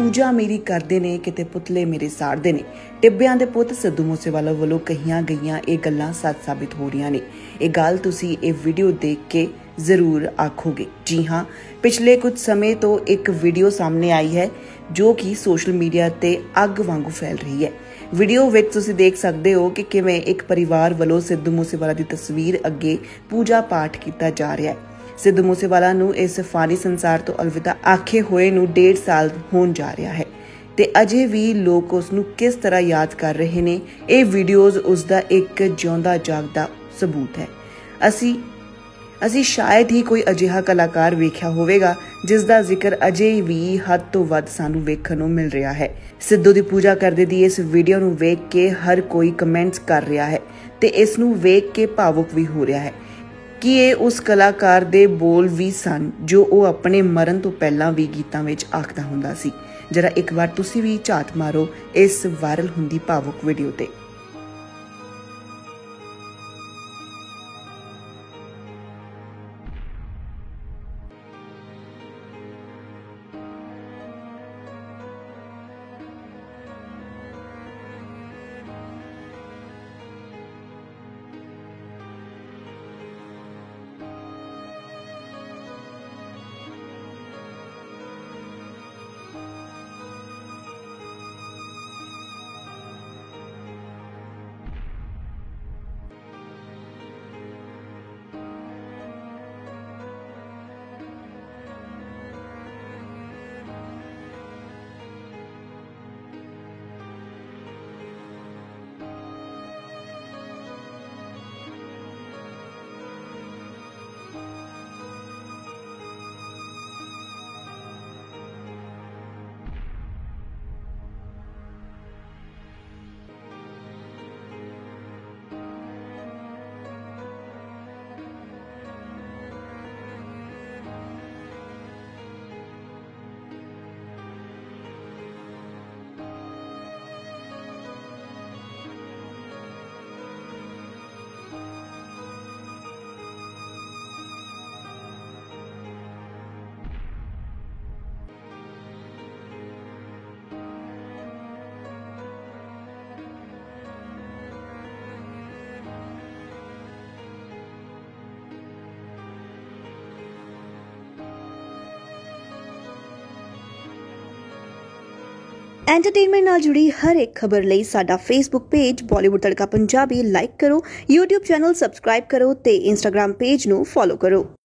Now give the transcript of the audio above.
पूजा मेरी करदे ने किते पुतले मेरे साड़दे ने। टिब्बियां दे पुत सिद्धू मूसेवाला वालों कहियां गईयां ये गल्लां सच साबित हो रही ने। ये गल तुसी ये वीडियो देख के जरूर आखोगे। जी हाँ, पिछले कुछ समय तो एक वीडियो सामने आई है जो कि सोशल मीडिया ते अग वांगू फैल रही है। वीडियो विच तुसी देख सकते हो कि किवें एक परिवार वालों सिद्धू मूसेवाला की तस्वीर अगे पूजा पाठ किया जा रहा है। सिद्धू मूसेवाला नूं इस फानी संसार तो अलविदा आखे हुए नूं 1.5 साल होण जा रहा है ते अजे भी लोग उसनूं किस तरह याद कर रहे ने। ये वीडियोज़ उसका एक जिउंदा जागदा सबूत है। असी शायद ही कोई अजिहा कलाकार वेख्या होवेगा जिसका जिक्र अजे भी हद तो वध सानू वेखण नूं मिल रहा है। सिद्धू की पूजा करदे दी इस वीडियो नूं वेख के हर कोई कमेंट्स कर रहा है ते इस नूं वेख के भावुक भी हो रहा है कि ये उस कलाकार दे बोल भी सन जो वो अपने मरण तो पहला भी गीतां विच आखदा हुंदा सी। जरा एक बार तुसी भी झात मारो इस वायरल हुंदी भावुक वीडियो ते। एंटरटेनमेंट नाल जुड़ी हर एक खबर लई साडा Facebook page Bollywood Tadka Punjabi like करो, यूट्यूब चैनल सबसक्राइब करो ते इंस्टाग्राम पेज नू फॉलो करो।